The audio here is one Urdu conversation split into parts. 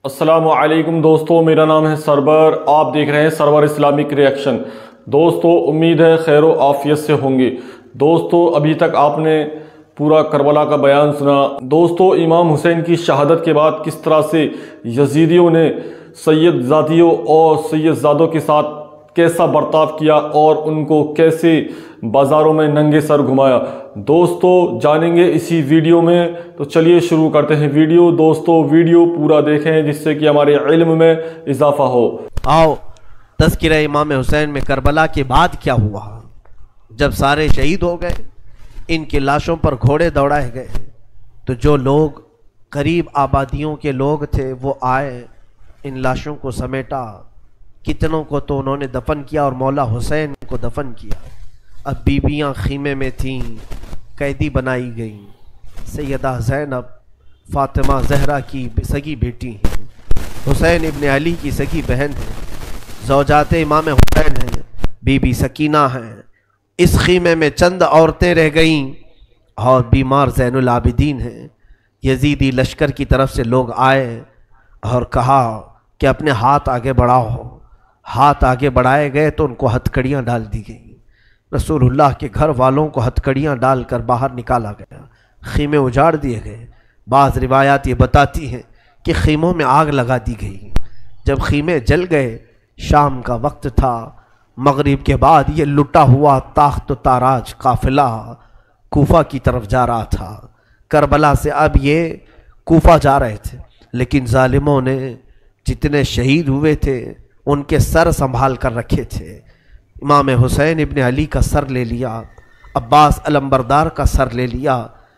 السلام علیکم دوستو، میرا نام ہے سرور، آپ دیکھ رہے ہیں سرور اسلامک ریئیکشن۔ دوستو امید ہے خیر و عافیت سے ہوں گے۔ دوستو ابھی تک آپ نے پورا کربلا کا بیان سنا۔ دوستو امام حسین کی شہادت کے بعد کس طرح سے یزیدیوں نے سید زادیوں اور سید زادوں کے ساتھ کیسا برتاؤ کیا اور ان کو کیسے بازاروں میں ننگے سر گھمایا، دوستو جانیں گے اسی ویڈیو میں۔ تو چلیے شروع کرتے ہیں ویڈیو۔ دوستو ویڈیو پورا دیکھیں جس سے کہ ہمارے علم میں اضافہ ہو۔ آؤ تذکرہ امام حسین میں کربلا کے بعد کیا ہوا۔ جب سارے شہید ہو گئے، ان کی لاشوں پر گھوڑے دوڑائے گئے، تو جو لوگ قریب آبادیوں کے لوگ تھے وہ آئے، ان لاشوں کو سمیٹا، کتنوں کو تو انہوں نے دفن کیا اور مولا حسین کو دفن کیا۔ اب بیویاں خیمے میں تھیں، قیدی بنائی گئیں۔ سیدہ زینب فاطمہ زہرا کی سگی بیٹی ہیں، حسین ابن علی کی سگی بہن ہیں، زوجات امام حسین ہیں، بی بی سکینہ ہیں۔ اس خیمے میں چند عورتیں رہ گئیں اور بیمار زین العابدین ہیں۔ یزیدی لشکر کی طرف سے لوگ آئے اور کہا کہ اپنے ہاتھ آگے بڑھاؤ۔ ہاتھ آگے بڑھائے گئے تو ان کو ہتھکڑیاں ڈال دی گئیں۔ رسول اللہ کے گھر والوں کو ہتھکڑیاں ڈال کر باہر نکالا گیا، خیمے اجاڑ دیے گئے۔ بعض روایات یہ بتاتی ہیں کہ خیموں میں آگ لگا دی گئی۔ جب خیمے جل گئے، شام کا وقت تھا، مغرب کے بعد یہ لٹا ہوا تاخت و تاراج قافلہ کوفہ کی طرف جا رہا تھا۔ کربلا سے اب یہ کوفہ جا رہے تھے، لیکن ظالموں نے جتنے شہید ہوئے تھے ان کے سر سنبھال کر رکھے تھے۔ امام حسین ابن علی کا سر لے لیا، عباس علمبردار کا سر لے لیا،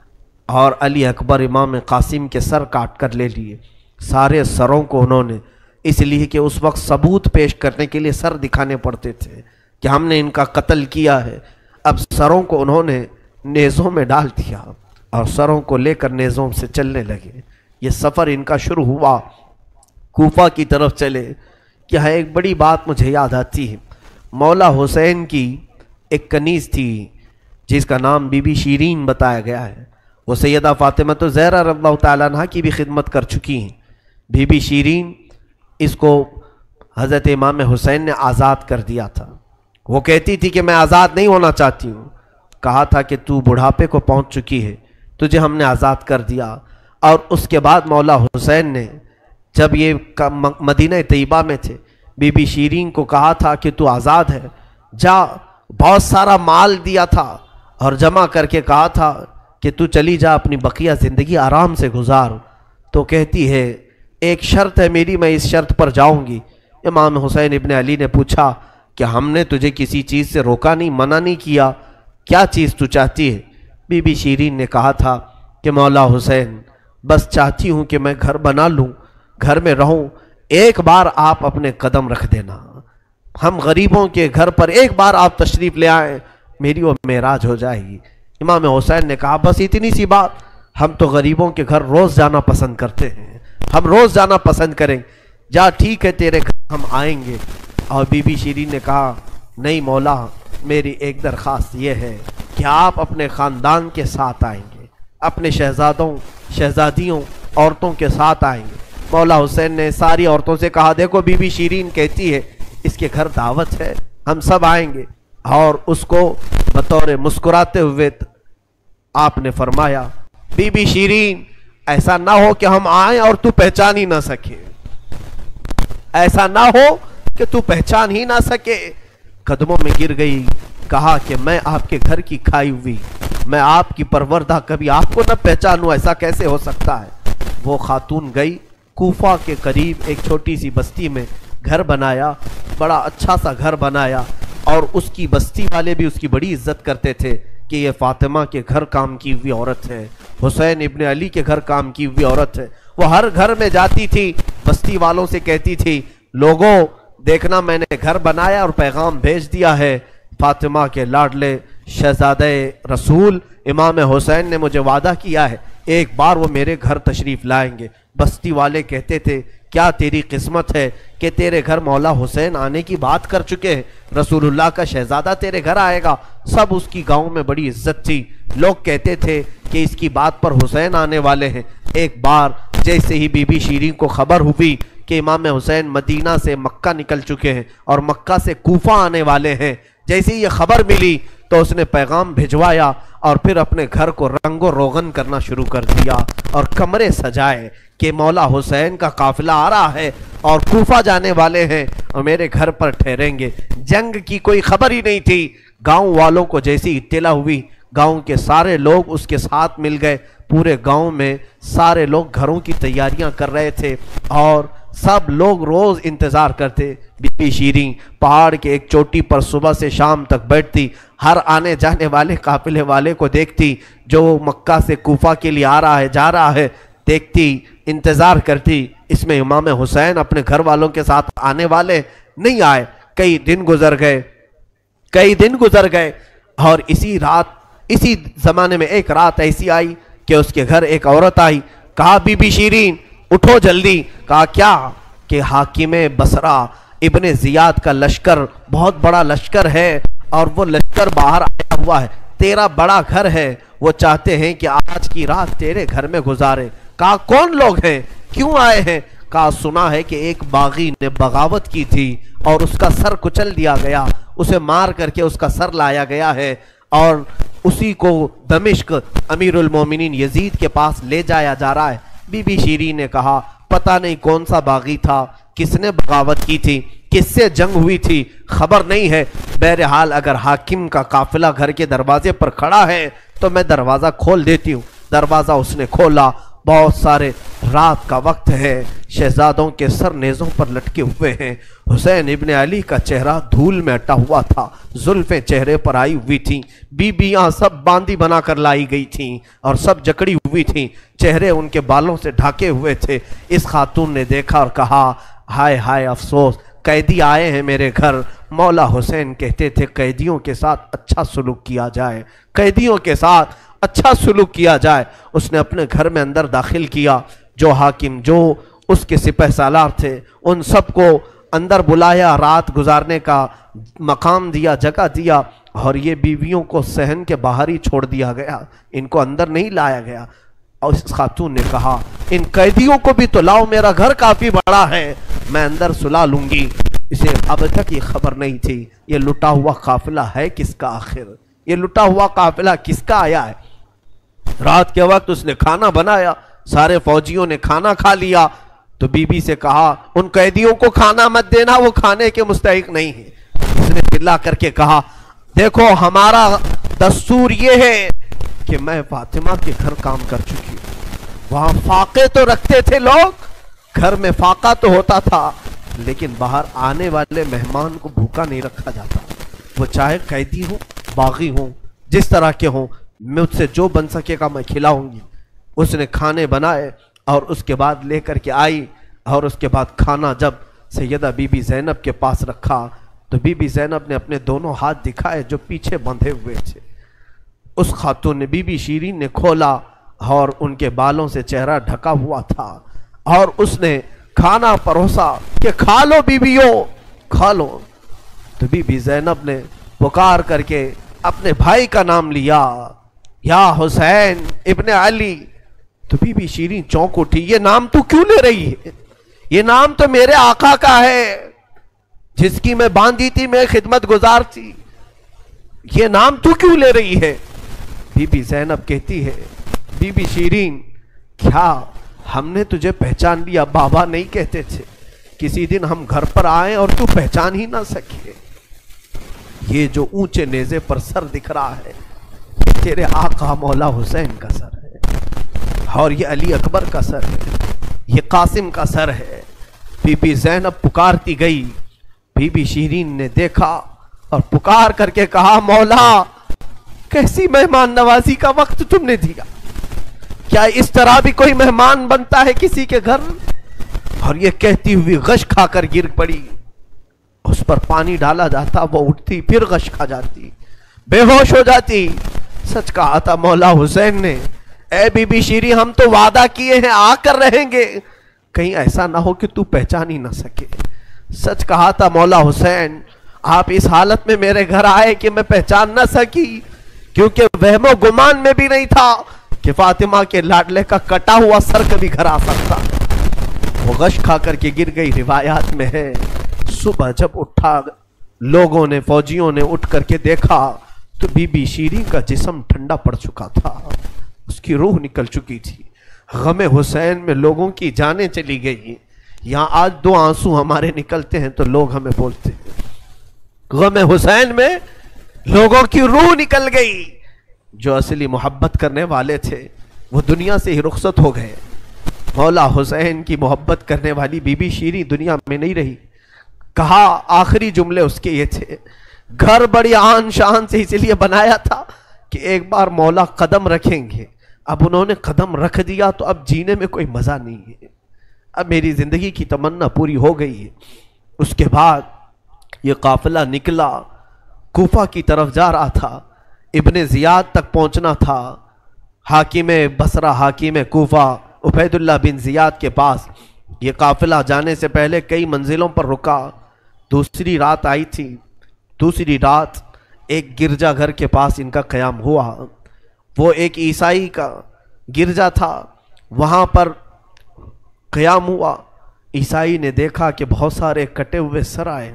اور علی اکبر امام قاسم کے سر کاٹ کر لے لیے۔ سارے سروں کو انہوں نے، اس لیے کہ اس وقت ثبوت پیش کرنے کے لیے سر دکھانے پڑتے تھے کہ ہم نے ان کا قتل کیا ہے۔ اب سروں کو انہوں نے نیزوں میں ڈال دیا اور سروں کو لے کر نیزوں سے چلنے لگے۔ یہ سفر ان کا شروع ہوا، کوفہ کی طرف چلے۔ یہاں ایک بڑی بات مجھے یاد آتی ہے۔ مولا حسین کی ایک کنیز تھی جس کا نام بی بی شیرین بتایا گیا ہے۔ وہ سیدہ فاطمہ زہرا رضی اللہ تعالیٰ عنہ کی بھی خدمت کر چکی ہیں۔ بی بی شیرین، اس کو حضرت امام حسین نے آزاد کر دیا تھا۔ وہ کہتی تھی کہ میں آزاد نہیں ہونا چاہتی ہوں۔ کہا تھا کہ تو بڑھاپے کو پہنچ چکی ہے، تجھے ہم نے آزاد کر دیا۔ اور اس کے بعد مولا حسین نے، جب یہ مدینہ طیبہ میں تھے، بی بی شیرین کو کہا تھا کہ تو آزاد ہے، جا۔ بہت سارا مال دیا تھا اور جمع کر کے کہا تھا کہ تو چلی جا، اپنی بقیہ زندگی آرام سے گزار۔ تو کہتی ہے ایک شرط ہے میری، میں اس شرط پر جاؤں گی۔ امام حسین ابن علی نے پوچھا کہ ہم نے تجھے کسی چیز سے روکا نہیں، منع نہیں کیا، کیا چیز تو چاہتی ہے؟ بی بی شیرین نے کہا تھا کہ مولا حسین، بس چاہتی ہوں کہ میں گھر بنا لوں، گھر میں رہوں، ایک بار آپ اپنے قدم رکھ دینا، ہم غریبوں کے گھر پر ایک بار آپ تشریف لے آئیں، میری وہ معراج ہو جائے گی۔ امام حسین نے کہا بس اتنی سی بات، ہم تو غریبوں کے گھر روز جانا پسند کرتے ہیں، ہم روز جانا پسند کریں، جا ٹھیک ہے تیرے گھر ہم آئیں گے۔ اور بی بی شیرین نے کہا نہیں مولا، میری ایک درخواست یہ ہے کہ آپ اپنے خاندان کے ساتھ آئیں گے، اپنے شہزادوں شہزادیوں عورتوں کے ساتھ آئیں گے۔ مولا حسین نے ساری عورتوں سے کہا دیکھو بی بی شیرین کہتی ہے اس کے گھر دعوت ہے، ہم سب آئیں گے۔ اور اس کو بطور مسکراتے ہوئے آپ نے فرمایا بی بی شیرین، ایسا نہ ہو کہ ہم آئیں اور تو پہچان ہی نہ سکے، ایسا نہ ہو کہ تو پہچان ہی نہ سکے۔ قدموں میں گر گئی، کہا کہ میں آپ کے گھر کی کھائی ہوئی، میں آپ کی پروردہ، کبھی آپ کو نہ پہچانوں، ایسا کیسے ہو سکتا ہے؟ وہ خاتون گئی، کوفہ کے قریب ایک چھوٹی سی بستی میں گھر بنایا، بڑا اچھا سا گھر بنایا، اور اس کی بستی والے بھی اس کی بڑی عزت کرتے تھے کہ یہ فاطمہ کے گھر کام کی ہوئی عورت ہے، حسین ابن علی کے گھر کام کی ہوئی عورت ہے۔ وہ ہر گھر میں جاتی تھی، بستی والوں سے کہتی تھی لوگوں دیکھنا میں نے گھر بنایا اور پیغام بھیج دیا ہے، فاطمہ کے لاڈلے شہزادہ رسول امام حسین نے مجھے وعدہ کیا ہے ایک بار وہ میرے گھر تشریف لائیں گے۔ بستی والے کہتے تھے کیا تیری قسمت ہے کہ تیرے گھر مولا حسین آنے کی بات کر چکے ہیں، رسول اللہ کا شہزادہ تیرے گھر آئے گا۔ سب اس کی گاؤں میں بڑی عزت تھی، لوگ کہتے تھے کہ اس کی بات پر حسین آنے والے ہیں۔ ایک بار جیسے ہی بی بی شیرین کو خبر ہوئی کہ امام حسین مدینہ سے مکہ نکل چکے ہیں اور مکہ سے کوفہ آنے والے ہیں، جیسے ہی یہ خبر ملی تو اس نے پیغام بھجوایا اور پھر اپنے گھر کو رنگ و روغن کرنا شروع کر دیا اور کمرے سجائے کہ مولا حسین کا قافلہ آ رہا ہے اور کوفہ جانے والے ہیں اور میرے گھر پر ٹھہریں گے۔ جنگ کی کوئی خبر ہی نہیں تھی۔ گاؤں والوں کو جیسی اطلاع ہوئی، گاؤں کے سارے لوگ اس کے ساتھ مل گئے۔ پورے گاؤں میں سارے لوگ گھروں کی تیاریاں کر رہے تھے اور سب لوگ روز انتظار کرتے۔ بی بی شیرین پہاڑ کے ایک چوٹی پر صبح سے شام تک بیٹھتی، ہر آنے جانے والے قافلے والے کو دیکھتی جو مکہ سے کوفہ کے لیے آ رہا ہے جا رہا ہے، دیکھتی، انتظار کرتی۔ اس میں امام حسین اپنے گھر والوں کے ساتھ آنے والے نہیں آئے۔ کئی دن گزر گئے اور اسی زمانے میں ایک رات ایسی آئی کہ اس کے گھر ایک عورت آئی۔ کہا بی بی شیرین اٹھو جلدی۔ کہا کیا؟ کہ حاکم بصرہ ابن زیاد کا لشکر بہت بڑا لشکر ہے اور وہ لشکر باہر آیا ہوا ہے، تیرا بڑا گھر ہے، وہ چاہتے ہیں کہ آج کی رات تیرے گھر میں گزارے۔ کہا کون لوگ ہیں، کیوں آئے ہیں؟ کہا سنا ہے کہ ایک باغی نے بغاوت کی تھی اور اس کا سر کچل دیا گیا، اسے مار کر کے اس کا سر لایا گیا ہے اور اسی کو دمشق امیر المومنین یزید کے پاس لے جایا جا رہا ہے۔ بی بی شیرین نے کہا پتہ نہیں کون سا باغی تھا، کس نے بغاوت کی تھی، کس سے جنگ ہوئی تھی، خبر نہیں ہے۔ بہرحال اگر حاکم کا قافلہ گھر کے دروازے پر کھڑا ہے تو میں دروازہ کھول دیتی ہوں۔ دروازہ اس نے کھولا، بہت سارے رات کا وقت ہے، شہزادوں کے سر نیزوں پر لٹکے ہوئے ہیں۔ حسین ابن علی کا چہرہ دھول میں اٹا ہوا تھا، زلفیں چہرے پر آئی ہوئی تھیں، بیبیاں سب باندی بنا کر لائی گئی تھیں اور سب جکڑی ہوئی تھیں، چہرے ان کے بالوں سے ڈھاکے ہوئے تھے۔ اس خاتون نے دیکھا اور کہا ہائے ہائے افسوس، قیدی آئے ہیں میرے گھر۔ مولا حسین کہتے تھے قیدیوں کے ساتھ اچھا سلوک کیا جائے، قیدیوں کے ساتھ اچھا سلوک کیا جائے۔ اس نے اپنے گھر میں اندر داخل کیا، جو حاکم جو اس کے سپہ سالار تھے ان سب کو اندر بلایا، رات گزارنے کا مقام دیا، جگہ دیا اور یہ بیویوں کو صحن کے باہر ہی چھوڑ دیا گیا، ان کو اندر نہیں لایا گیا۔ اور اس خاتون نے کہا ان قیدیوں کو بھی تو لاؤ، میرا گھر کافی بڑا ہے، میں اندر سلا لوں گی۔ اسے اب تک یہ خبر نہیں تھی یہ لٹا ہوا قافلہ ہے کس کا، آخر یہ لٹا ہوا قافلہ کس کا آیا ہے۔ رات کے وقت اس نے کھانا بنایا، سارے فوجیوں نے کھانا کھا لیا تو بی بی سے کہا ان قیدیوں کو کھانا مت دینا، وہ کھانے کے مستحق نہیں ہے۔ اس نے چلا کر کے کہا دیکھو ہمارا دستور یہ ہے کہ میں فاطمہ کے گھر کام کر چکی ہوں، وہاں فاقے تو رکھتے تھے لوگ، گھر میں فاقہ تو ہوتا تھا لیکن باہر آنے والے مہمان کو بھوکا نہیں رکھا جاتا، وہ چاہے قیدی ہوں باغی ہوں جس طرح کے ہوں، مجھ سے جو بن سکے گا میں کھلاؤں گی۔ اس نے کھانے بنائے اور اس کے بعد لے کر کے آئی اور اس کے بعد کھانا جب سیدہ بی بی زینب کے پاس رکھا تو بی بی زینب نے اپنے دونوں ہاتھ دکھائے جو پیچھے بندھے ہوئے تھے۔ اس خاتون نے بی بی شیرین نے کھولا اور ان کے بالوں سے چہرہ ڈھکا ہوا تھا اور اس نے کھانا پروسا کہ کھا لو بیویوں کھا لو۔ تو بی بی زینب نے پکار کر کے اپنے بھائی کا نام لیا، یا حسین ابن علی۔ تو بی بی شیرین چونک اٹھی، یہ نام تو کیوں لے رہی ہے؟ یہ نام تو میرے آقا کا ہے جس کی میں باندھی تھی، میں خدمت گزار تھی، یہ نام تو کیوں لے رہی ہے؟ بی بی زینب کہتی ہے بی بی شیرین کیا ہم نے تجھے پہچان لیا؟ بابا نہیں کہتے تھے کسی دن ہم گھر پر آئیں اور تو پہچان ہی نہ سکے؟ یہ جو اونچے نیزے پر سر دکھ رہا ہے یہ تیرے آقا مولا حسین کا سر ہے اور یہ علی اکبر کا سر ہے، یہ قاسم کا سر ہے۔ بی بی زینب پکارتی گئی، بی بی شیرین نے دیکھا اور پکار کر کے کہا مولا کیسی مہمان نوازی کا وقت تم نے دیا، کیا اس طرح بھی کوئی مہمان بنتا ہے کسی کے گھر؟ اور یہ کہتی ہوئی غش کھا کر گر پڑی، اس پر پانی ڈالا جاتا وہ اٹھتی پھر غش کھا جاتی، بے ہوش ہو جاتی۔ سچ کہا تھا مولا حسین نے، اے بی بی شیری ہم تو وعدہ کیے ہیں آ کر رہیں گے، کہیں ایسا نہ ہو کہ تو پہچان ہی نہ سکے۔ سچ کہا تھا مولا حسین، آپ اس حالت میں میرے گھر آئے کہ میں پہچان نہ سکی، क्योंकि वहमो गुमान में भी नहीं था कि फातिमा के लाडले का कटा हुआ सर कभी घर आ सकता। वो गश खा करके गिर गई। रिवायात में है सुबह जब उठा, लोगों ने, फौजियों ने उठ करके देखा तो बीबी शीरीन का जिस्म ठंडा पड़ चुका था, उसकी रूह निकल चुकी थी। गमे हुसैन में लोगों की जानें चली गई। यहां आज दो आंसू हमारे निकलते हैं तो लोग हमें बोलते हैं, गमे हुसैन में लोगों की रूह निकल गई। जो असली मोहब्बत करने वाले थे वो दुनिया से ही रुखसत हो गए। मौला हुसैन की मोहब्बत करने वाली बीबी शीरी दुनिया में नहीं रही। कहा आखिरी जुमले उसके ये थे, घर बड़ी आन शान से इसलिए बनाया था कि एक बार मौला कदम रखेंगे। अब उन्होंने कदम रख दिया तो अब जीने में कोई मजा नहीं है, अब मेरी जिंदगी की तमन्ना पूरी हो गई है। उसके बाद ये काफिला निकला, कूफा की तरफ जा रहा था, इब्ने जियाद तक पहुंचना था। हाकिम बसरा, हाकिम कूफा उबैदुल्लाह बिन जियाद के पास ये काफिला जाने से पहले कई मंजिलों पर रुका। दूसरी रात आई थी। दूसरी रात एक गिरजा घर के पास इनका क़याम हुआ। वो एक ईसाई का गिरजा था, वहाँ पर क़याम हुआ। ईसाई ने देखा कि बहुत सारे कटे हुए सर आए।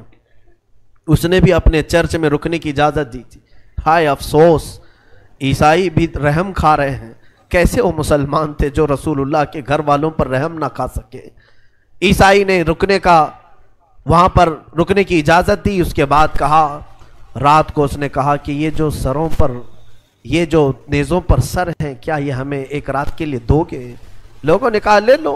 उसने भी अपने चर्च में रुकने की इजाज़त दी थी। हाय अफसोस, ईसाई भी रहम खा रहे हैं। कैसे वो मुसलमान थे जो रसूलुल्लाह के घर वालों पर रहम ना खा सके। ईसाई ने रुकने का, वहाँ पर रुकने की इजाज़त दी। उसके बाद कहा, रात को उसने कहा कि ये जो सरों पर, ये जो नेज़ों पर सर हैं, क्या ये हमें एक रात के लिए दोगे? लोगों ने कहा ले लो,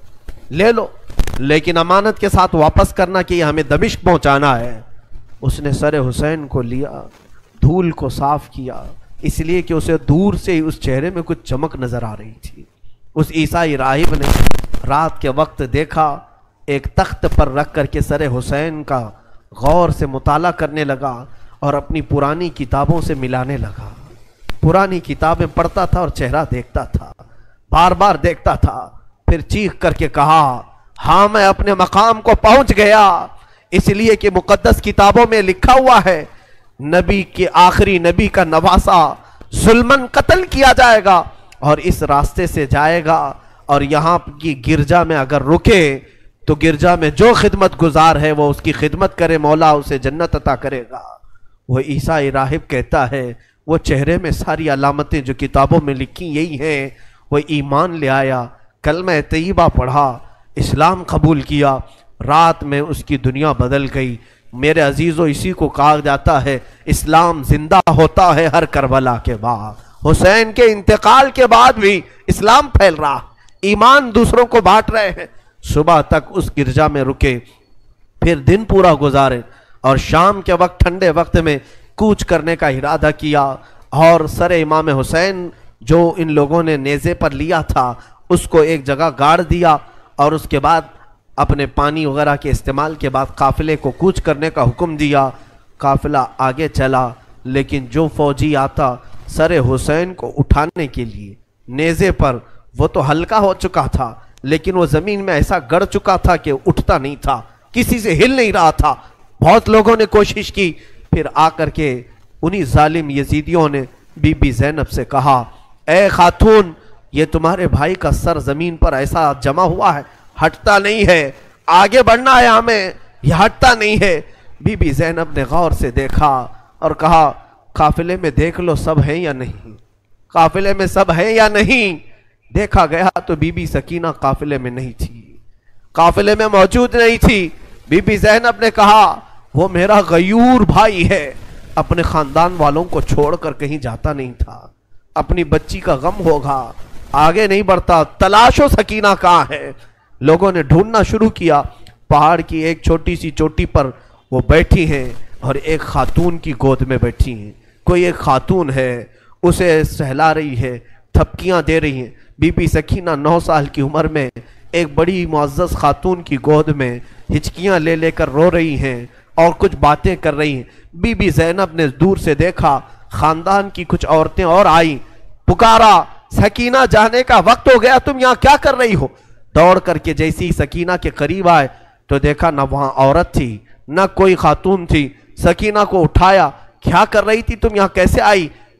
ले लो, लेकिन अमानत के साथ वापस करना कि ये हमें दमिश्क पहुँचाना है। उसने सर हुसैन को लिया, धूल को साफ किया, इसलिए कि उसे दूर से ही उस चेहरे में कुछ चमक नजर आ रही थी। उस ईसाई राहिब ने रात के वक्त देखा, एक तख्त पर रख करके सर हुसैन का गौर से मुताला करने लगा और अपनी पुरानी किताबों से मिलाने लगा। पुरानी किताबें पढ़ता था और चेहरा देखता था, बार बार देखता था। फिर चीख करके कहा, हाँ मैं अपने मकाम को पहुंच गया, इसलिए कि मुकद्दस किताबों में लिखा हुआ है नबी के, आखिरी नबी का नवासा जुल्मन कत्ल किया जाएगा और इस रास्ते से जाएगा और यहाँ की गिरजा में अगर रुके तो गिरजा में जो खिदमत गुजार है वो उसकी खिदमत करे, मौला उसे जन्नत अता करेगा। वो ईसाई राहिब कहता है वो चेहरे में सारी अलामतें जो किताबों में लिखी यही हैं। वो ईमान ले आया, कलमा तैयबा पढ़ा, इस्लाम कबूल किया। रात में उसकी दुनिया बदल गई। मेरे अजीज़ों, इसी को कहा जाता है इस्लाम जिंदा होता है हर करबला के बाद। हुसैन के इंतकाल के बाद भी इस्लाम फैल रहा, ईमान दूसरों को बांट रहे हैं। सुबह तक उस गिरजा में रुके, फिर दिन पूरा गुजारे और शाम के वक्त, ठंडे वक्त में कूच करने का इरादा किया और सर इमाम हुसैन जो इन लोगों ने नेज़े पर लिया था उसको एक जगह गाड़ दिया और उसके बाद अपने पानी वगैरह के इस्तेमाल के बाद काफिले को कूच करने का हुक्म दिया। काफिला आगे चला, लेकिन जो फौजी आता सर हुसैन को उठाने के लिए नेज़े पर, वो तो हल्का हो चुका था लेकिन वो ज़मीन में ऐसा गड़ चुका था कि उठता नहीं था, किसी से हिल नहीं रहा था। बहुत लोगों ने कोशिश की, फिर आकर के उन्हीं जालिम यजीदियों ने बीबी ज़ैनब से कहा, ए खातून, ये तुम्हारे भाई का सर ज़मीन पर ऐसा जमा हुआ है, हटता नहीं है, आगे बढ़ना है हमें, यह हटता नहीं है। बीबी ज़ैनब ने गौर से देखा और कहा, काफिले में देख लो सब हैं या नहीं, काफिले में सब हैं या नहीं। देखा गया तो बीबी सकीना काफिले में नहीं थी, काफिले में मौजूद नहीं थी। बीबी ज़ैनब ने कहा, वो मेरा गयूर भाई है, अपने खानदान वालों को छोड़कर कहीं जाता नहीं था, अपनी बच्ची का गम होगा, आगे नहीं बढ़ता, तलाशो सकीना कहाँ है। लोगों ने ढूंढना शुरू किया। पहाड़ की एक छोटी सी चोटी पर वो बैठी हैं और एक खातून की गोद में बैठी हैं। कोई एक खातून है, उसे सहला रही है, थपकियां दे रही हैं। बीबी सकीना 9 साल की उम्र में एक बड़ी मुअज़्ज़ज़ खातून की गोद में हिचकियां ले लेकर रो रही हैं और कुछ बातें कर रही हैं। बीबी ज़ैनब ने दूर से देखा, खानदान की कुछ औरतें और आई, पुकारा, सकीना जाने का वक्त हो गया, तुम यहाँ क्या कर रही हो। दौड़ करके जैसे ही सकीना के करीब आए तो देखा ना वहाँ औरत थी ना कोई खातून थी। सकीना को उठाया, क्या कर रही थी तुम, यहाँ कैसे आई,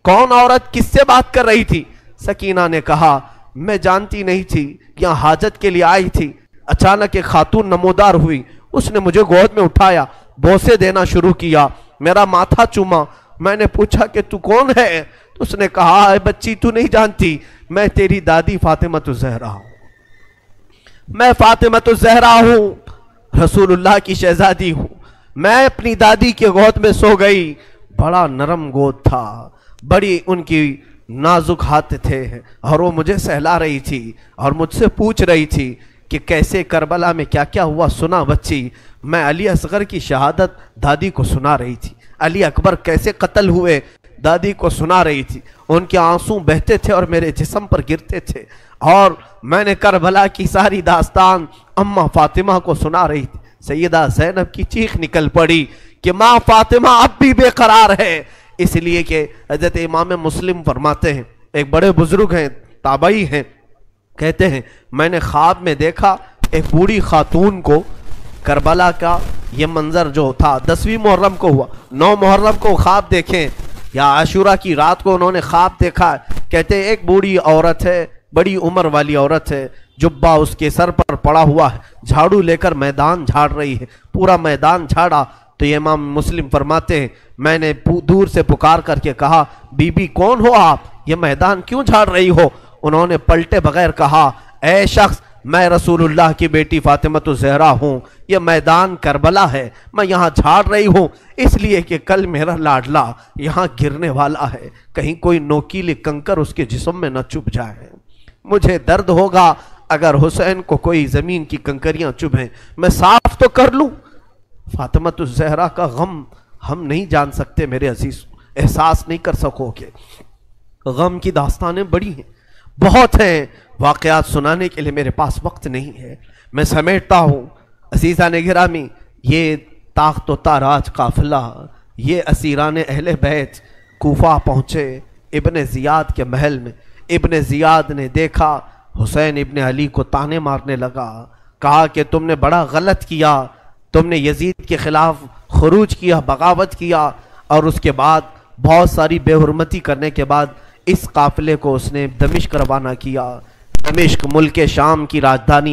कौन औरत किससे बात कर रही थी? सकीना ने कहा, मैं जानती नहीं थी, यहाँ हाजत के लिए आई थी। अचानक एक खातून नमोदार हुई, उसने मुझे गोद में उठाया, बोसे देना शुरू किया, मेरा माथा चूमा। मैंने पूछा कि तू कौन है? तो उसने कहा, बच्ची तू नहीं जानती, मैं तेरी दादी फातिमा ज़हरा हूँ। मैं फातिमा ज़हरा हूँ, रसूलुल्लाह की शहजादी हूँ। मैं अपनी दादी के गोद में सो गई। बड़ा नरम गोद था, बड़ी उनकी नाजुक हाथ थे, और वो मुझे सहला रही थी और मुझसे पूछ रही थी कि कैसे करबला में क्या क्या हुआ, सुना बच्ची। मैं अली असगर की शहादत दादी को सुना रही थी, अली अकबर कैसे कत्ल हुए दादी को सुना रही थी। उनके आंसू बहते थे और मेरे जिस्म पर गिरते थे, और मैंने करबला की सारी दास्तान अम्मा फातिमा को सुना रही थी। सैयदा ज़ैनब की चीख निकल पड़ी कि माँ फातिमा अब भी बेकरार है। इसलिए कि हज़रत इमाम मुस्लिम फरमाते हैं, एक बड़े बुजुर्ग हैं, ताबई हैं, कहते हैं मैंने ख्वाब में देखा एक बूढ़ी खातून को, करबला का ये मंजर जो था 10वीं मुहर्रम को हुआ, 9 मुहर्रम को ख्वाब देखें या आशूरा की रात को उन्होंने ख्वाब देखा। कहते एक बूढ़ी औरत है, बड़ी उम्र वाली औरत है, जुब्बा उसके सर पर पड़ा हुआ है, झाड़ू लेकर मैदान झाड़ रही है, पूरा मैदान झाड़ा। तो ये इमाम मुस्लिम फरमाते हैं मैंने दूर से पुकार करके कहा, बीबी कौन हो आप, ये मैदान क्यों झाड़ रही हो? उन्होंने पलटे बगैर कहा, ऐ शख्स मैं रसूलुल्लाह की बेटी फातिमा ज़हरा हूँ, ये मैदान करबला है, मैं यहाँ झाड़ रही हूँ इसलिए कि कल मेरा लाडला यहाँ गिरने वाला है, कहीं कोई नोकीले कंकर उसके जिस्म में न चुभ जाए। मुझे दर्द होगा अगर हुसैन को कोई ज़मीन की कंकरियाँ चुभें, मैं साफ तो कर लूँ। फातिमा ज़हरा का गम हम नहीं जान सकते मेरे अजीज, एहसास नहीं कर सकोगे। गम की दास्तानें बड़ी हैं, बहुत हैं, वाक़यात सुनाने के लिए मेरे पास वक्त नहीं है, मैं समेटता हूँ। अजीज़ा ने गिरामी, ये ताख्त व ताराज काफिला, ये असीरान अहले बैत कूफा पहुँचे इब्न ज़ियाद के महल में। इब्न ज़ियाद ने देखा हुसैन इब्न अली को ताने मारने लगा, कहा कि तुमने बड़ा गलत किया, तुमने यजीद के खिलाफ खुरूज किया, बगावत किया, और उसके बाद बहुत सारी बेहुरमती करने के बाद इस काफिले को उसने दमिश्क रवाना किया। दमिश्क मुल्क शाम की राजधानी,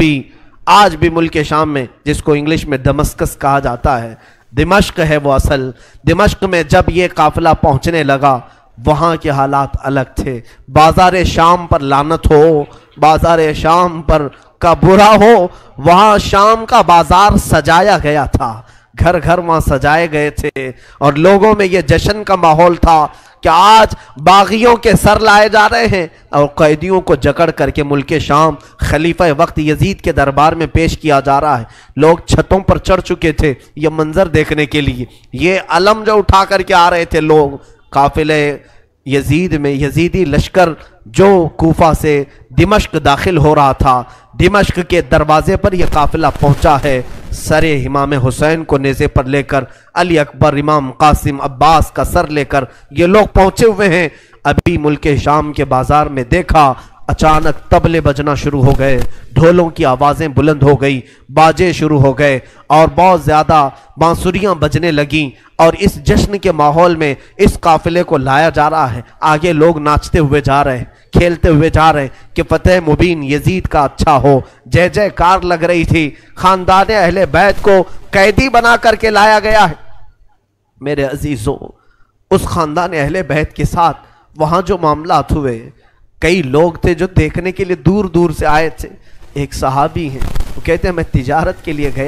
आज भी मुल्क शाम में, जिसको इंग्लिश में दमस्कस कहा जाता है, दिमश्क है वो असल। दिमश्क में जब ये काफिला पहुंचने लगा, वहाँ के हालात अलग थे। बाजार शाम पर लानत हो, बाजार शाम पर का बुरा हो। वहाँ शाम का बाजार सजाया गया था, घर घर वहाँ सजाए गए थे, और लोगों में ये जश्न का माहौल था कि आज बागियों के सर लाए जा रहे हैं और कैदियों को जकड़ करके मुल्क शाम खलीफा वक्त यजीद के दरबार में पेश किया जा रहा है। लोग छतों पर चढ़ चुके थे ये मंजर देखने के लिए, ये अलम जो उठा करके आ रहे थे लोग काफिले यजीद में। यजीदी लश्कर जो कूफा से दिमश्क दाखिल हो रहा था, दिमश्क के दरवाजे पर यह काफिला पहुंचा है, सरे इमाम हुसैन को नेज़े पर लेकर, अली अकबर, इमाम कासिम, अब्बास का सर लेकर ये लोग पहुंचे हुए हैं। अभी मुल्क शाम के बाजार में देखा, अचानक तबले बजना शुरू हो गए, ढोलों की आवाज़ें बुलंद हो गई, बाजे शुरू हो गए और बहुत ज़्यादा बांसुरियाँ बजने लगीं, और इस जश्न के माहौल में इस काफिले को लाया जा रहा है। आगे लोग नाचते हुए जा रहे हैं, खेलते हुए जा रहे हैं कि फतेह मुबीन यजीद का अच्छा हो, जय जयकार लग रही थी। खानदान अहले बैत को कैदी बना करके लाया गया है। मेरे अजीजों, उस खानदान अहले बैत के साथ वहाँ जो मामलात हुए, कई लोग थे जो देखने के लिए दूर दूर से आए थे। एक सहाबी हैं, वो कहते हैं मैं तिजारत के लिए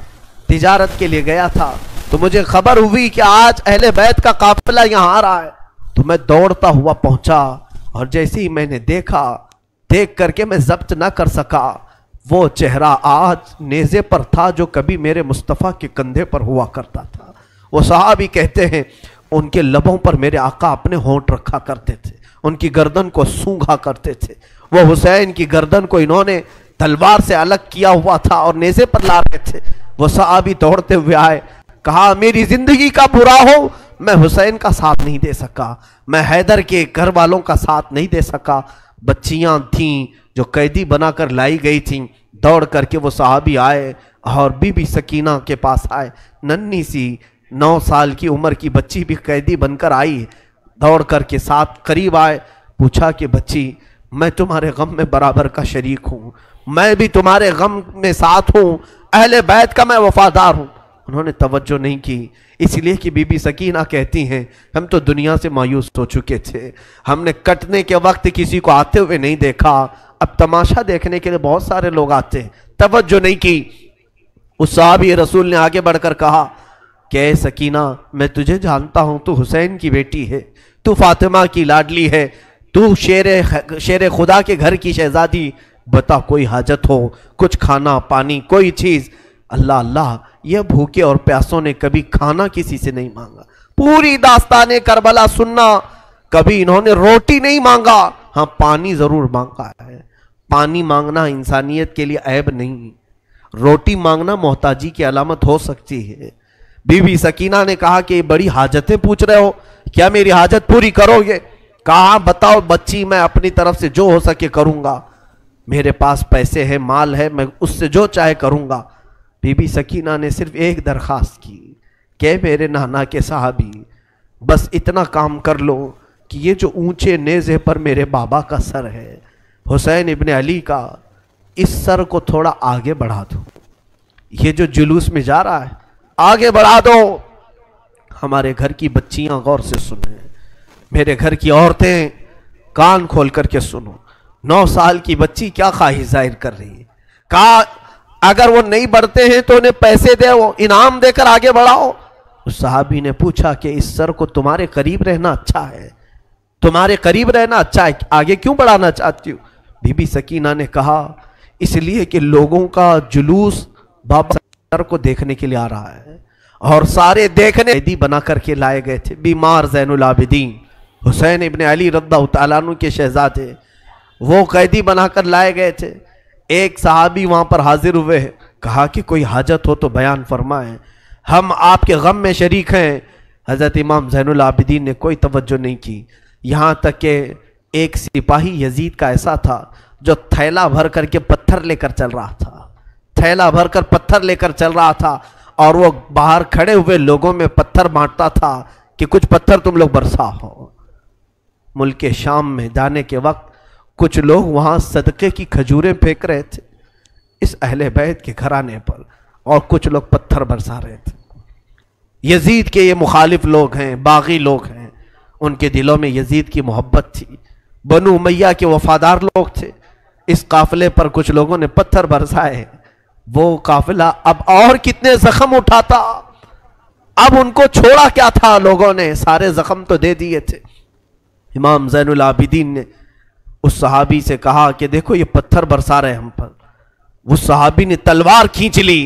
गया था, तो मुझे खबर हुई कि आज अहले बैत का काफिला यहाँ आ रहा है, तो मैं दौड़ता हुआ पहुंचा, और जैसे ही मैंने देखा, देख करके मैं जब्त ना कर सका, वो चेहरा आज नेज़े पर था जो कभी मेरे मुस्तफ़ा के कंधे पर हुआ करता था। वो सहाबी कहते हैं उनके लबों पर मेरे आका अपने होंठ रखा करते थे, उनकी गर्दन को सूंघा करते थे। वो हुसैन की गर्दन को इन्होंने तलवार से अलग किया हुआ था और नेज़े पर ला रहे थे। वो सहाबी दौड़ते हुए आए, कहा मेरी जिंदगी का बुरा हो, मैं हुसैन का साथ नहीं दे सका, मैं हैदर के घर वालों का साथ नहीं दे सका। बच्चियां थीं जो कैदी बनाकर लाई गई थीं, दौड़ करके वो सहाबी आए और बीबी सकीना के पास आए। नन्ही सी 9 साल की उम्र की बच्ची भी कैदी बनकर आई। دوڑ کر کے ساتھ قریب آئے، پوچھا کہ بچی میں تمہارے غم میں برابر کا شریک ہوں، میں بھی تمہارے غم میں ساتھ ہوں، اہل بیت کا میں وفادار ہوں۔ انہوں نے توجہ نہیں کی، اس لیے کہ بی بی سکینہ کہتی ہیں ہم تو دنیا سے مایوس ہو چکے تھے، ہم نے کٹنے کے وقت کسی کو آتے ہوئے نہیں دیکھا، اب تماشا دیکھنے کے لیے بہت سارے لوگ آتے ہیں، توجہ نہیں کی۔ اس صحابی رسول نے آگے بڑھ کر کہا کہ اے سکینہ میں تجھے جانتا ہوں، تو حسین کی بیٹی ہے، تو فاطمہ کی لاڈلی ہے، تو شیر خدا کے گھر کی شہزادی، بتا کوئی حاجت ہو، کچھ کھانا پانی کوئی چیز۔ اللہ اللہ، یہ بھوکے اور پیاسوں نے کبھی کھانا کسی سے نہیں مانگا، پوری داستان کربلا سننا، کبھی انہوں نے روٹی نہیں مانگا، ہاں پانی ضرور مانگا ہے۔ پانی مانگنا انسانیت کے لیے عیب نہیں، روٹی مانگنا محتاجی کی علامت ہو سکتی ہے۔ بی بی سکینہ نے کہا کہ بڑی حاجتیں پوچھ رہے ہو، کیا میری حاجت پوری کرو گے؟ کہا بتاؤ بچی، میں اپنی طرف سے جو ہو سکے کروں گا، میرے پاس پیسے ہیں، مال ہے، میں اس سے جو چاہے کروں گا۔ بی بی سکینہ نے صرف ایک درخواست کی کہ میرے نانا کے صحابی بس اتنا کام کر لو کہ یہ جو اونچے نیزے پر میرے بابا کا سر ہے، حسین ابن علی کا، اس سر کو تھوڑا آگے بڑھا دو، یہ جو جلوس میں جا رہا ہے آگے بڑھا دو۔ ہمارے گھر کی بچیاں غور سے سنیں، میرے گھر کی عورتیں کان کھول کر کے سنو، 9 سال کی بچی کیا خواہش ظاہر کر رہی ہے، کہا اگر وہ نہیں بڑھتے ہیں تو انہیں پیسے دے، وہ انعام دے کر آگے بڑھاؤ۔ اس صحابی نے پوچھا کہ اس سر کو تمہارے قریب رہنا اچھا ہے، تمہارے قریب رہنا اچھا ہے، آگے کیوں بڑھانا چاہتی ہو؟ بی بی سکینہ نے کہا اس لیے کہ لوگوں کا جلوس بابا سر کو دیکھنے کے لیے آ رہا ہے، اور سارے دیکھنے قیدی بنا کر کے لائے گئے تھے، بیمار زین العابدین حسین ابن علی رضی اللہ تعالیٰ عنہ کے شہزادے، وہ قیدی بنا کر لائے گئے تھے۔ ایک صحابی وہاں پر حاضر ہوئے، کہا کہ کوئی حاجت ہو تو بیان فرمائیں، ہم آپ کے غم میں شریک ہیں۔ حضرت امام زین العابدین نے کوئی توجہ نہیں کی، یہاں تک کہ ایک سپاہی یزید کا ایسا تھا جو تھیلا بھر کر کے پتھر لے کر چل رہا تھا، تھیلا بھر کر پتھر لے کر چل رہا تھا، اور وہ باہر کھڑے ہوئے لوگوں میں پتھر بانٹتا تھا کہ کچھ پتھر تم لوگ برسا ہو۔ ملک شام میں جانے کے وقت کچھ لوگ وہاں صدقے کی کھجوریں پھینک رہے تھے اس اہل بیت کے گھرانے پر، اور کچھ لوگ پتھر برسا رہے تھے۔ یزید کے یہ مخالف لوگ ہیں، باغی لوگ ہیں، ان کے دلوں میں یزید کی محبت تھی، بنو امیہ کے وفادار لوگ تھے۔ اس قافلے پر کچھ لوگوں نے پتھر برسائے، وہ قافلہ اب اور کتنے زخم اٹھاتا، اب ان کو چھوڑا کیا تھا، لوگوں نے سارے زخم تو دے دیے تھے۔ امام زین العابدین نے اس صحابی سے کہا کہ دیکھو یہ پتھر برسا رہے ہم پر۔ اس صحابی نے تلوار کھینچ لی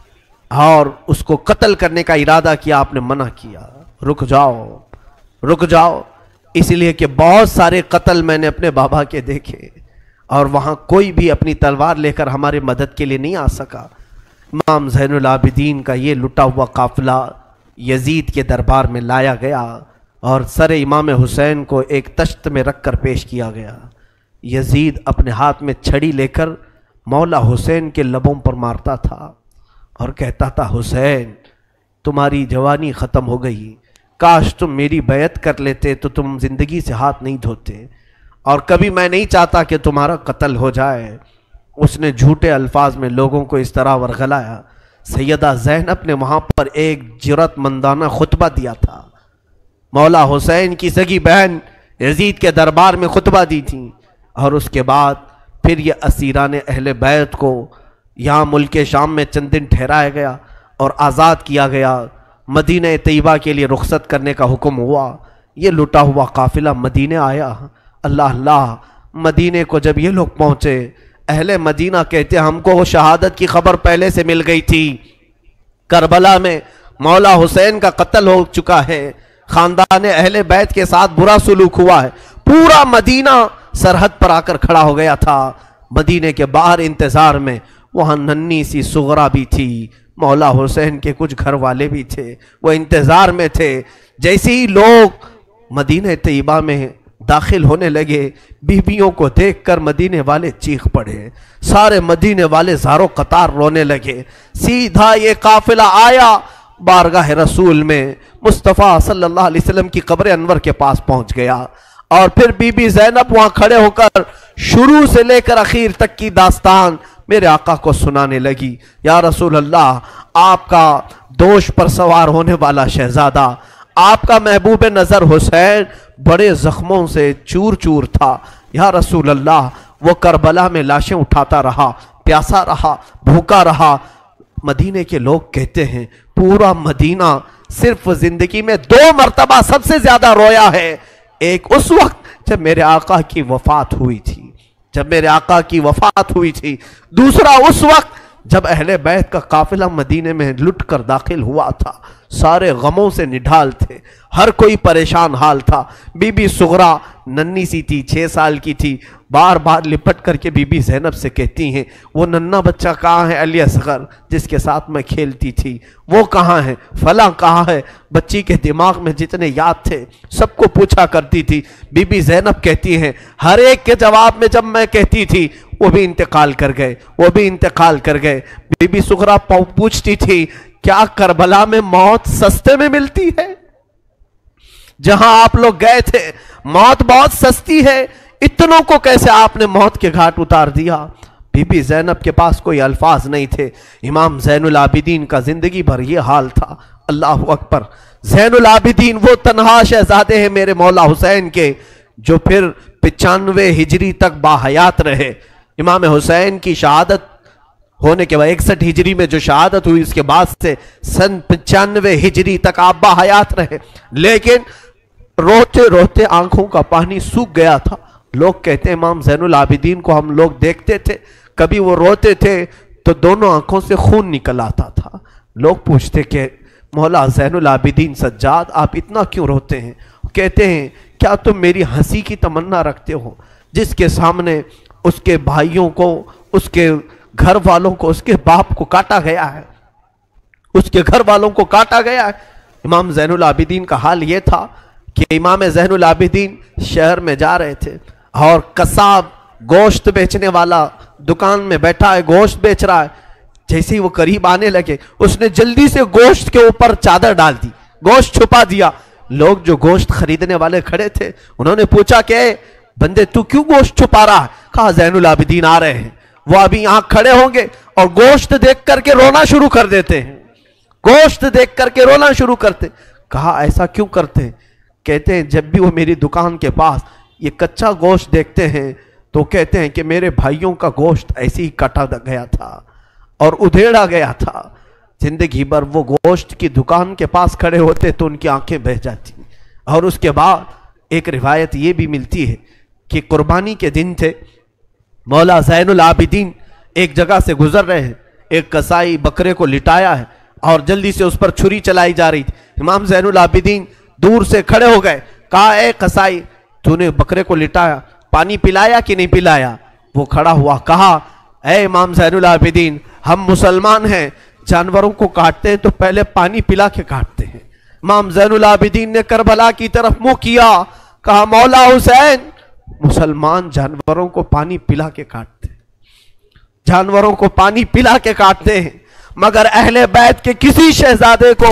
اور اس کو قتل کرنے کا ارادہ کیا، آپ نے منع کیا، رک جاؤ رک جاؤ، اس لیے کہ بہت سارے قتل میں نے اپنے بابا کے دیکھے، اور وہاں کوئی بھی اپنی تلوار لے کر ہمارے مدد کے لیے نہیں آ سکا۔ امام زین العابدین کا یہ لٹا ہوا قافلہ یزید کے دربار میں لایا گیا، اور سر امام حسین کو ایک تشت میں رکھ کر پیش کیا گیا۔ یزید اپنے ہاتھ میں چھڑی لے کر مولا حسین کے لبوں پر مارتا تھا اور کہتا تھا حسین تمہاری جوانی ختم ہو گئی، کاش تم میری بیعت کر لیتے تو تم زندگی سے ہاتھ نہیں دھوتے، اور کبھی میں نہیں چاہتا کہ تمہارا قتل ہو جائے۔ اس نے جھوٹے الفاظ میں لوگوں کو اس طرح ورغلایا۔ سیدہ زینب نے وہاں پر ایک جرأت مندانہ خطبہ دیا تھا، مولا حسین کی سگی بہن یزید کے دربار میں خطبہ دی تھی، اور اس کے بعد پھر یہ اسیران اہل بیت کو یہاں ملک شام میں چند دن ٹھہرایا گیا اور آزاد کیا گیا، مدینہ طیبہ کے لیے رخصت کرنے کا حکم ہوا۔ یہ لٹا ہوا قافلہ مدینہ آیا۔ اللہ اللہ، مدینہ کو جب یہ لوگ پہنچے، اہل مدینہ کہتے ہم کو وہ شہادت کی خبر پہلے سے مل گئی تھی، کربلا میں مولا حسین کا قتل ہو چکا ہے، خاندان اہل بیت کے ساتھ برا سلوک ہوا ہے۔ پورا مدینہ سرحد پر آ کر کھڑا ہو گیا تھا، مدینے کے باہر انتظار میں۔ وہاں ننھی سی سغرا بھی تھی، مولا حسین کے کچھ گھر والے بھی تھے، وہ انتظار میں تھے۔ جیسے ہی لوگ مدینہ طیبہ میں داخل ہونے لگے، بیویوں کو دیکھ کر مدینے والے چیخ پڑے، سارے مدینے والے زارو قطار رونے لگے۔ سیدھا یہ قافلہ آیا बारगाह रसूल में मुस्तफ़ा सल्लल्लाहु अलैहि वसल्लम की कब्र अनवर के पास पहुंच गया और फिर बीबी ज़ैनब वहां खड़े होकर शुरू से लेकर आखिर तक की दास्तान मेरे आका को सुनाने लगी। या रसूल अल्लाह, आपका दोष पर सवार होने वाला शहजादा, आपका महबूब नज़र हुसैन बड़े जख्मों से चूर चूर था। या रसूल अल्लाह, वो करबला में लाशें उठाता रहा, प्यासा रहा, भूखा रहा। मदीने के लोग कहते हैं पूरा मदीना सिर्फ जिंदगी में 2 मरतबा सबसे ज्यादा रोया है। एक उस वक्त जब मेरे आका की वफात हुई थी, दूसरा उस वक्त जब अहले बैत का काफिला मदीने में लुट कर दाखिल हुआ था। सारे गमों से निढाल थे, हर कोई परेशान हाल था। बीबी सुगरा नन्ही सी थी, 6 साल की थी। बार बार लिपट करके बीबी ज़ैनब से कहती हैं, वो नन्हा बच्चा कहाँ है अली असगर जिसके साथ मैं खेलती थी, वो कहाँ है, फला कहाँ है। बच्ची के दिमाग में जितने याद थे सबको पूछा करती थी। बीबी ज़ैनब कहती हैं, हर एक के जवाब में जब मैं कहती थी वो भी इंतकाल कर गए। बीबी सुगरा पूछती थी, क्या करबला में मौत सस्ते में मिलती है? जहां आप लोग गए थे मौत बहुत सस्ती है, इतनों को कैसे आपने मौत के घाट उतार दिया? बीबी ज़ैनब के पास कोई अल्फाज नहीं थे। इमाम ज़ैनुल आबिदीन का जिंदगी भर ये हाल था। अल्लाह अकबर। ज़ैनुल आबिदीन वो तन्हा शहजादे हैं मेरे मौला हुसैन के, जो फिर 95 हिजरी तक बाहयात रहे। इमाम हुसैन की शहादत होने के बाद 61 हिजरी में जो शहादत हुई, उसके बाद से सन 95 हिजरी तक आप बाहयात रहे। लेकिन रोते रोते आंखों का पानी सूख गया था। लोग कहते हैं इमाम ज़ैनुल आबिदीन को हम लोग देखते थे, कभी वो रोते थे तो दोनों आंखों से खून निकल आता था। लोग पूछते कि मौला ज़ैनुल आबिदीन सज्जाद, आप इतना क्यों रोते हैं? कहते हैं, क्या तुम मेरी हंसी की तमन्ना रखते हो? जिसके सामने उसके भाइयों को, उसके घर वालों को, उसके बाप को काटा गया है, उसके घर वालों को काटा गया है। इमाम ज़ैनुल आबिदीन का हाल यह था कि इमाम ज़ैनुल आबिदीन शहर में जा रहे थे और कसाब गोश्त बेचने वाला दुकान में बैठा है, गोश्त बेच रहा है। जैसे ही वो करीब आने लगे, उसने जल्दी से गोश्त के ऊपर चादर डाल दी, गोश्त छुपा दिया। लोग जो गोश्त खरीदने वाले खड़े थे, उन्होंने पूछा कि बंदे तू क्यों गोश्त छुपा रहा है? कहा ज़ैनुल आबिदीन आ रहे हैं, वो अभी यहां खड़े होंगे और गोश्त देख करके रोना शुरू कर देते हैं, गोश्त देख करके रोना शुरू करते। कहा ऐसा क्यों करते हैं? कहते हैं जब भी वो मेरी दुकान के पास ये कच्चा गोश्त देखते हैं तो कहते हैं कि मेरे भाइयों का गोश्त ऐसे ही काटा गया था और उधेड़ा गया था। जिंदगी भर वो गोश्त की दुकान के पास खड़े होते तो उनकी आंखें बह जाती। और उसके बाद एक रिवायत ये भी मिलती है कि कुर्बानी के दिन थे, मौला ज़ैनुल आबिदीन एक जगह से गुजर रहे हैं, एक कसाई बकरे को लिटाया है और जल्दी से उस पर छुरी चलाई जा रही थी। इमाम ज़ैनुल आबिदीन दूर से खड़े हो गए, कहा ए कसाई, तूने बकरे को लिटाया, पानी पिलाया कि नहीं पिलाया? वो खड़ा हुआ, कहा ए इमाम ज़ैनुल आबिदीन, हम मुसलमान हैं, जानवरों को काटते हैं तो पहले पानी पिला के काटते हैं। इमाम ज़ैनुल आबिदीन ने करबला की तरफ मुंह किया, कहा मौला हुसैन, मुसलमान जानवरों को पानी पिला के काटते हैं, जानवरों को पानी पिला के काटते हैं, मगर अहले बैत के किसी शहजादे को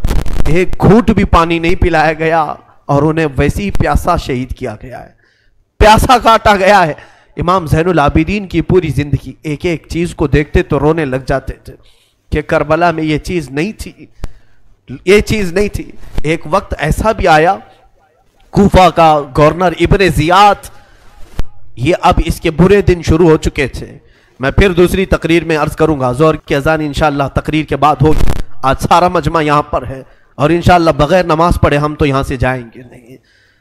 एक घूंट भी पानी नहीं पिलाया गया और उन्हें वैसी प्यासा शहीद किया गया है, प्यासा काटा गया है। इमाम ज़ैनुल आबिदीन की पूरी जिंदगी एक एक चीज को देखते तो रोने लग जाते थे कि करबला में ये चीज नहीं थी, ये चीज नहीं थी। एक वक्त ऐसा भी आया, कूफा का गवर्नर इब्ने ज़ियाद, ये अब इसके बुरे दिन शुरू हो चुके थे। मैं फिर दूसरी तकरीर में अर्ज करूंगा, ज़ोहर की अज़ान इंशाअल्लाह तकरीर के बाद होगी। आज सारा मजमा यहाँ पर है और इंशाअल्लाह बगैर नमाज पढ़े हम तो यहाँ से जाएंगे नहीं।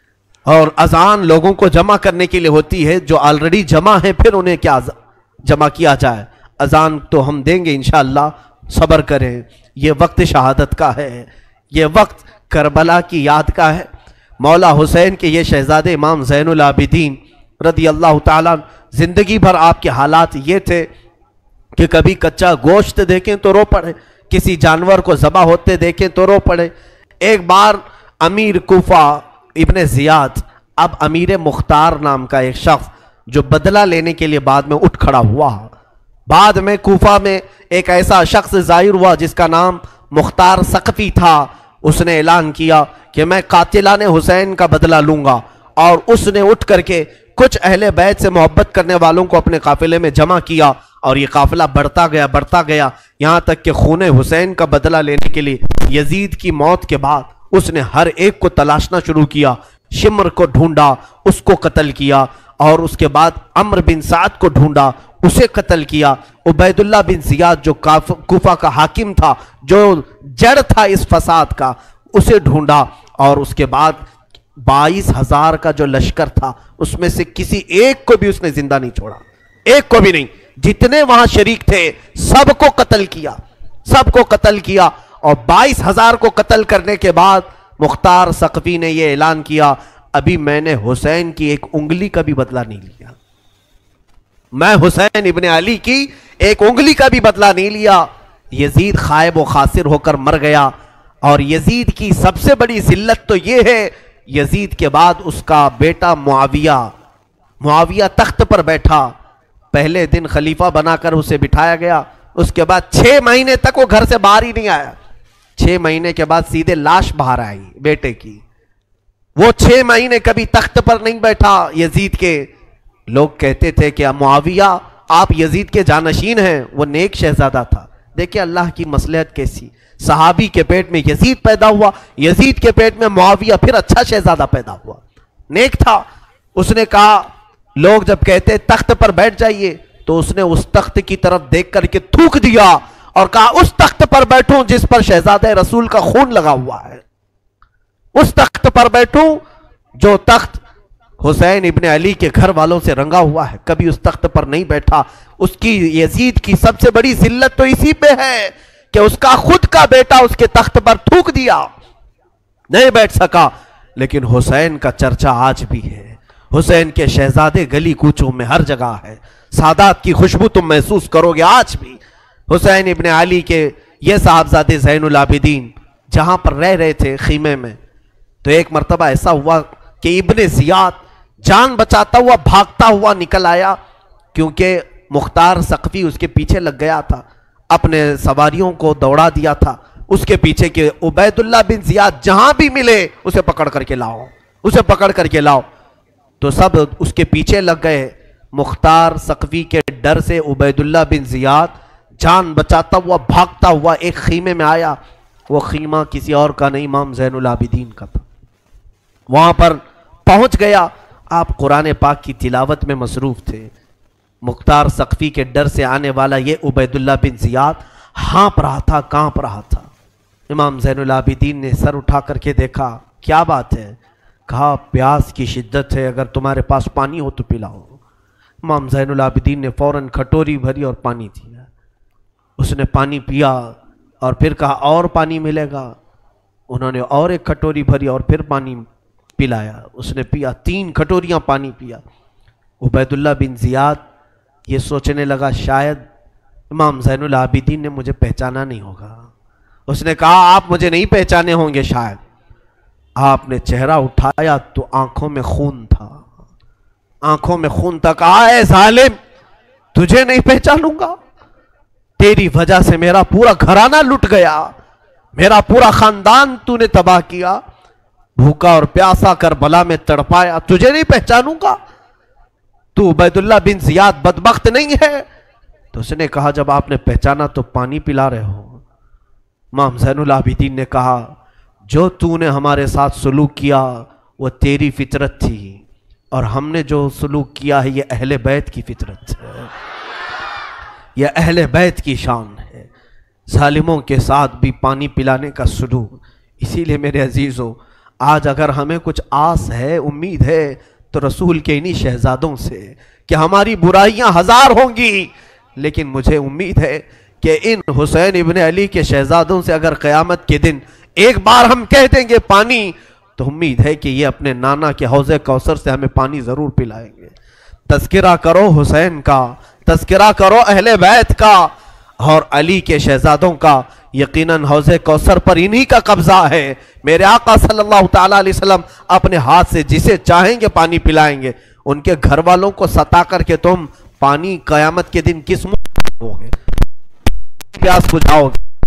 और अजान लोगों को जमा करने के लिए होती है, जो ऑलरेडी जमा है फिर उन्हें क्या जमा किया जाए। अजान तो हम देंगे इंशाअल्लाह, सब्र करें। ये वक्त शहादत का है, ये वक्त करबला की याद का है। मौला हुसैन के ये शहजादे इमाम ज़ैनुल आबिदीन रदी अल्लाह ताला, जिंदगी भर आपके हालात ये थे कि कभी कच्चा गोश्त देखें तो रो पड़े, किसी जानवर को ज़बा होते देखें तो रो पड़े। एक बार अमीर कूफा इब्ने ज़ियाद, अब अमीर मुख्तार नाम का एक शख्स जो बदला लेने के लिए बाद में उठ खड़ा हुआ। बाद में कूफा में एक ऐसा शख्स जाहिर हुआ जिसका नाम مختار ثقفی تھا، اس نے اعلان کیا کہ میں قاتلان حسین کا بدلہ لوں گا، اور اس نے اٹھ کر کے کچھ اہل بیت سے محبت کرنے والوں کو اپنے قافلے میں جمع کیا، اور یہ قافلہ بڑھتا گیا یہاں تک کہ خون حسین کا بدلہ لینے کے لیے یزید کی موت کے بعد اس نے ہر ایک کو تلاشنا شروع کیا۔ شمر کو ڈھونڈا، اس کو قتل کیا، اور اس کے بعد عمرو بن سعد کو ڈھونڈا، اسے قتل کیا۔ عبید اللہ بن زیاد جو کوفہ کا حاکم تھا، جو جڑ تھا اس فساد کا، اسے ڈھونڈا، اور اس کے بعد 22,000 کا جو لشکر تھا اس میں سے کسی ایک کو بھی اس نے زندہ نہیں چھوڑا، ایک کو بھی نہیں۔ جتنے وہاں شریک تھے سب کو قتل کیا، اور 22,000 کو قتل کرنے کے بعد مختار ثقفی نے یہ اعلان کیا، ابھی میں نے حسین کی ایک انگلی کا بھی بدلہ نہیں لیا، میں حسین ابن علی کی ایک انگلی کا بھی بدلہ نہیں لیا۔ یزید خائب و خاسر ہو کر مر گیا، اور یزید کی سب سے بڑی ذلت تو یہ ہے، یزید کے بعد اس کا بیٹا معاویہ تخت پر بیٹھا، پہلے دن خلیفہ بنا کر اسے بٹھایا گیا، اس کے بعد 6 مہینے تک وہ گھر سے باہر ہی نہیں آیا، 6 مہینے کے بعد سیدھے لاش باہر آئی بیٹے کی۔ وہ 6 مہینے کبھی تخت پر نہیں بیٹھا یزید کے۔ لوگ کہتے تھے کہ معاویہ آپ یزید کے جانشین ہیں، وہ نیک شہزادہ تھا۔ دیکھیں اللہ کی مصلحت کیسی، صحابی کے پیٹ میں یزید پیدا ہوا، یزید کے پیٹ میں معاویہ، پھر اچھا شہزادہ پیدا ہوا، نیک تھا۔ اس نے کہا، لوگ جب کہتے تخت پر بیٹھ جائیے تو اس نے اس تخت کی طرف دیکھ کر کے تھوک دیا اور کہا اس تخت پر بیٹھوں جس پر شہزادہ رسول کا خون لگا ہوا ہے، اس تخت پر بیٹھوں جو تخت حسین ابن علی کے گھر والوں سے رنگا ہوا ہے، کبھی اس تخت پر نہیں بیٹھا۔ اس کی یزید کی سب سے بڑی ذلت تو اسی پہ ہے کہ اس کا خود کا بیٹا اس کے تخت پر تھوک دیا، نہیں بیٹھ سکا۔ لیکن حسین کا چرچا آج بھی ہے، حسین کے شہزادے گلی کوچوں میں ہر جگہ ہے، سادات کی خوشبو تم محسوس کرو گے آج بھی۔ حسین ابن علی کے یہ صاحبزادے زین العابدین جہاں پر رہ رہے تھے خیمے میں، تو ایک مرتبہ ایسا ہوا کہ ابن زیاد جان بچاتا ہوا بھاگتا ہوا نکل آیا، کیونکہ مختار ثقفی اس کے پیچھے لگ گیا تھا، اپنے سواریوں کو دوڑا دیا تھا اس کے پیچھے کہ عبید اللہ بن زیاد جہاں بھی ملے اسے پکڑ کر کے لاؤ، تو سب اس کے پیچھے لگ گئے۔ مختار ثقفی کے ڈر سے عبید اللہ بن زیاد جان بچاتا ہوا بھاگتا ہوا ایک خیمے میں آیا، وہ خیمہ کسی اور کا نہیں امام زین العابدین کا تھا۔ وہاں پر پہنچ گیا، آپ قرآن پاک کی تلاوت میں مصروف تھے۔ مختار ثقفی کے ڈر سے آنے والا یہ عبید اللہ بن زیاد کانپ رہا تھا۔ امام زین العابدین نے سر اٹھا کر کے دیکھا، کیا بات ہے؟ کہا پیاس کی شدت ہے، اگر تمہارے پاس پانی ہو تو پلاؤ۔ امام زین العابدین نے فوراً کھٹوری بھری اور پانی دیا، اس نے پانی پیا اور پھر کہا اور پانی ملے گا، انہوں نے اور ایک کھٹوری بھری اور پھر پانی پلایا، اس نے پیا، 3 کھٹوریاں پانی پیا۔ عبید اللہ بن زیاد یہ سوچنے لگا شاید امام زین العابدین نے مجھے پہچانا نہیں ہوگا۔ اس نے کہا آپ مجھے نہیں پہچانے ہوں گے شاید۔ آپ نے چہرہ اٹھایا تو آنکھوں میں خون تھا، کہا اے ظالم تجھے نہیں پہچانوں گا، تیری وجہ سے میرا پورا گھرانہ لٹ گیا، میرا پورا خاندان تو نے تباہ کیا، بھوکا اور پیاسا کربلا میں تڑپایا، تجھے نہیں پہچانوں گا، تو عبید اللہ بن زیاد بدبخت نہیں ہے؟ تو اس نے کہا جب آپ نے پہچانا تو پانی پلا رہے ہو۔ امام زین العابدین نے کہا جو تو نے ہمارے ساتھ سلوک کیا وہ تیری فطرت تھی، اور ہم نے جو سلوک کیا ہے یہ اہل بیت کی فطرت ہے، یہ اہل بیت کی شان ہے، ظالموں کے ساتھ بھی پانی پلانے کا سلوک۔ اسی لیے میرے عزیزو آج اگر ہمیں کچھ آس ہے، امید ہے، تو رسول کے انہی شہزادوں سے کہ ہماری برائیاں 1000 ہوں گی، لیکن مجھے امید ہے کہ ان حسین ابن علی کے شہزادوں سے اگر قیامت کے دن ایک بار ہم کہہ دیں گے پانی، تو امید ہے کہ یہ اپنے نانا کے حوض کوثر سے ہمیں پانی ضرور پلائیں گے۔ تذکرہ کرو حسین کا، تذکرہ کرو اہل بیت کا اور علی کے شہزادوں کا، یقیناً حوض کوثر پر انہی کا قبضہ ہے۔ میرے آقا صلی اللہ تعالیٰ علیہ وسلم اپنے ہاتھ سے جسے چاہیں گے پانی پلائیں گے۔ ان کے گھر والوں کو ستا کر کے تم پانی قیامت کے دن کس منہ ہوگے، پیاس بجھاؤ گے؟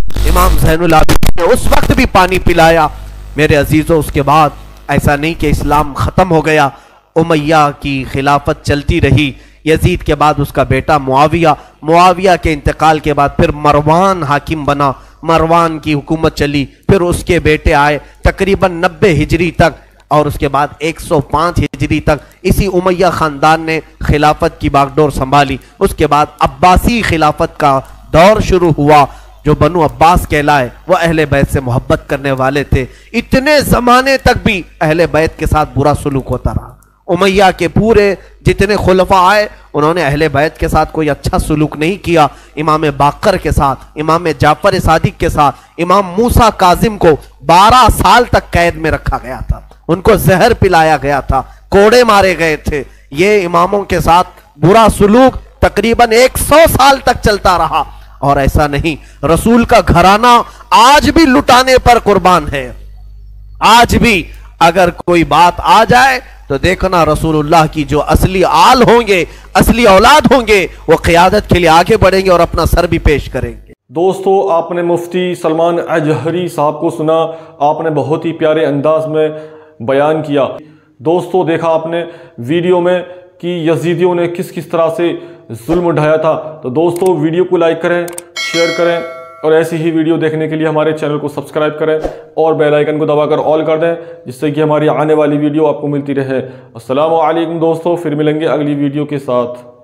امام زین العابدین نے اس وقت بھی پانی پلایا۔ میرے عزیزوں، اس کے بعد ایسا نہیں کہ اسلام ختم ہو گیا، امیہ کی خلافت چلتی رہی۔ یزید کے بعد اس کا بیٹا معاویہ کے انتقال کے بعد پھر مروان حاکم بنا، مروان کی حکومت چلی، پھر اس کے بیٹے آئے تقریباً 90 ہجری تک، اور اس کے بعد 105 ہجری تک اسی امیہ خاندان نے خلافت کی باغڈور سنبھالی۔ اس کے بعد عباسی خلافت کا دور شروع ہوا۔ جو بنو عباس کہلائے وہ اہل بیت سے محبت کرنے والے تھے، اتنے زمانے تک بھی اہل بیت کے ساتھ برا سلوک ہوتا رہا۔ امیہ کے پورے جتنے خلفاء آئے انہوں نے اہل بیت کے ساتھ کوئی اچھا سلوک نہیں کیا۔ امام باقر کے ساتھ، امام جعفر صادق کے ساتھ، امام موسیٰ کاظم کو 12 سال تک قید میں رکھا گیا تھا، ان کو زہر پلایا گیا تھا، کوڑے مارے گئے تھے۔ یہ اماموں کے ساتھ برا سلوک تقریباً 100 سال تک چلتا رہا۔ اور ایسا نہیں، رسول کا گھرانہ آج بھی لٹانے پر قربان ہے۔ آج بھی اگر کوئی بات آ جائے تو دیکھنا رسول اللہ کی جو اصلی آل ہوں گے، اصلی اولاد ہوں گے، وہ قیادت کے لیے آگے بڑھیں گے اور اپنا سر بھی پیش کریں گے۔ دوستو، آپ نے مفتی سلمان اجہری صاحب کو سنا، آپ نے بہت ہی پیارے انداز میں بیان کیا۔ دوستو، دیکھا آپ نے ویڈیو میں کہ یزیدیوں نے کس طرح سے ظلم اٹھایا تھا۔ تو دوستو، ویڈیو کو لائک کریں، شیئر کریں، اور ایسی ہی ویڈیو دیکھنے کے لیے ہمارے چینل کو سبسکرائب کریں اور بیل آئیکن کو دبا کر آل کر دیں، جس سے کہ ہماری آنے والی ویڈیو آپ کو ملتی رہے۔ السلام علیکم دوستو، پھر ملیں گے اگلی ویڈیو کے ساتھ۔